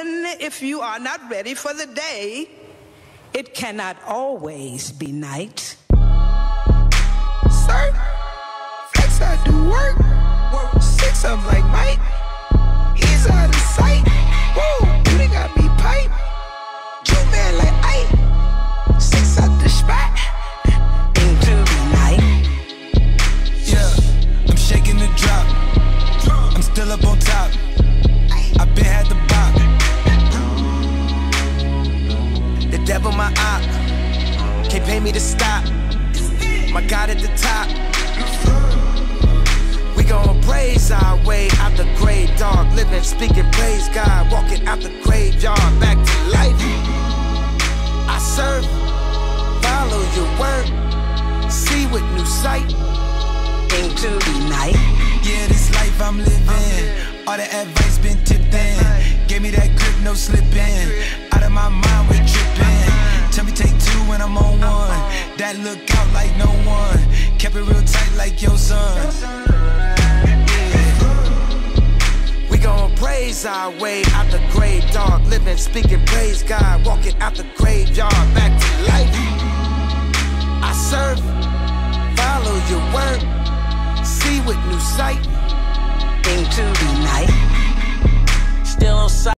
even if you are not ready for the day, it cannot always be night. Sir, flex, I do work. Work 6 up like Mike. He's out of sight. Whoa, you done got me pipe. You man like Ike. 6 out the spot. Into the night. Yeah, I'm shaking the drop. I'm still up on top. I been had the bop. The devil my op. Can't pay me to stop. My God at the top. We gon' praise our way out the grave, dog. Living, speaking, praise God. Walking out the graveyard, back to life. I serve, follow your word, see with new sight. Into the night. Yeah, this life I'm living, all the advice been tipped in. Gave me that grip, no slipping. Out of my mind, we tripping. Tell me take 2 when I'm on 1. That look out like no one. Kept it real tight like your son. We gon' praise our way out the grave, dog. Living, speaking, praise God. Walking out the graveyard, back to life. I serve, follow your word, see with new sight. Into the night. Still on sight.